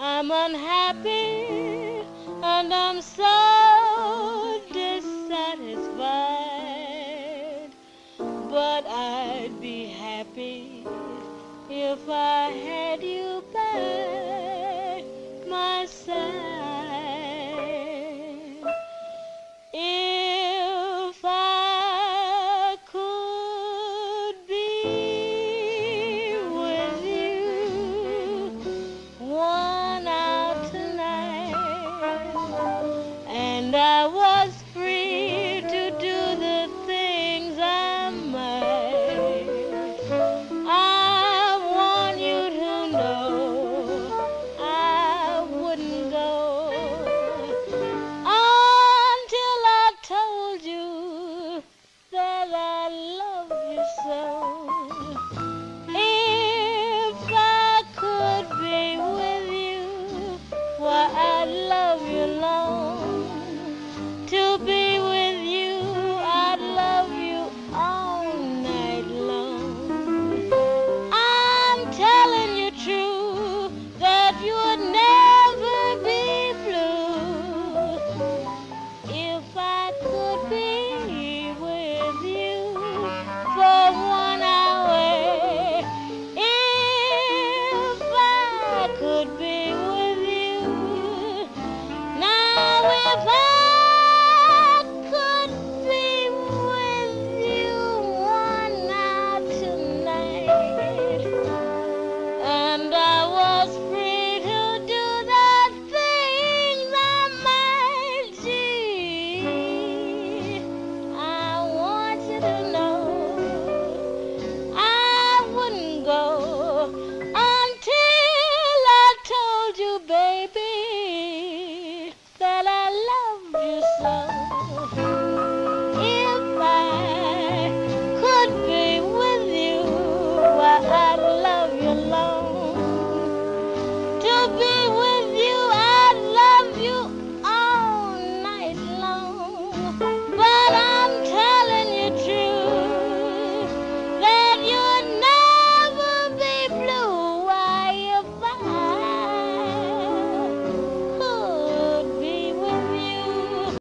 I'm unhappy and I'm so dissatisfied, but I'd be happy if I had you by my side. If I could be with you 1 hour tonight, and I was free to do the things I might, I want you to know I wouldn't go until I told you that I love you so. If I could be with you, why I'd love you long. To be with you, I'd love you all night long. I'm telling you true that you would never be blue if I could be with you for 1 hour. If I could be with you now, if I could be with you 1 hour tonight, and I was free to do the things I might. Gee, I want you to know I wouldn't go until I told you, baby.